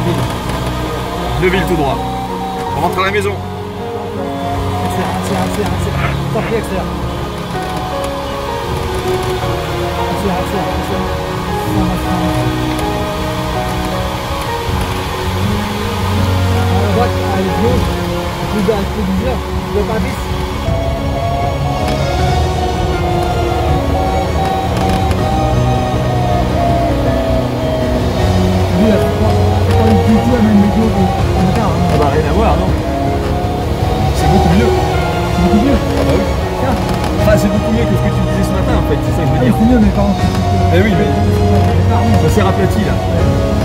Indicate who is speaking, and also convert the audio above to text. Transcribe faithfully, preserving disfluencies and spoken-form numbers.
Speaker 1: Neuville tout droit. On rentre à la maison.
Speaker 2: Accélère, accélère, accélère, accélère. T'en prie, accélère. Accélère, accélère, accélère. À droite, allez, gauche. Plus bas, plus bizarre. Tu veux pas vite? Lui, là, c'est pas une du tout la même météo qu'en retard.
Speaker 1: Ah bah rien à voir, non? C'est beaucoup mieux.
Speaker 2: C'est beaucoup mieux.
Speaker 1: Ah bah oui.
Speaker 2: Tiens.
Speaker 1: Enfin, c'est beaucoup mieux que ce que tu me disais ce matin en fait, c'est ça que je veux dire.
Speaker 2: C'est mieux, mais par contre.
Speaker 1: Eh oui, mais ça s'est raplati là.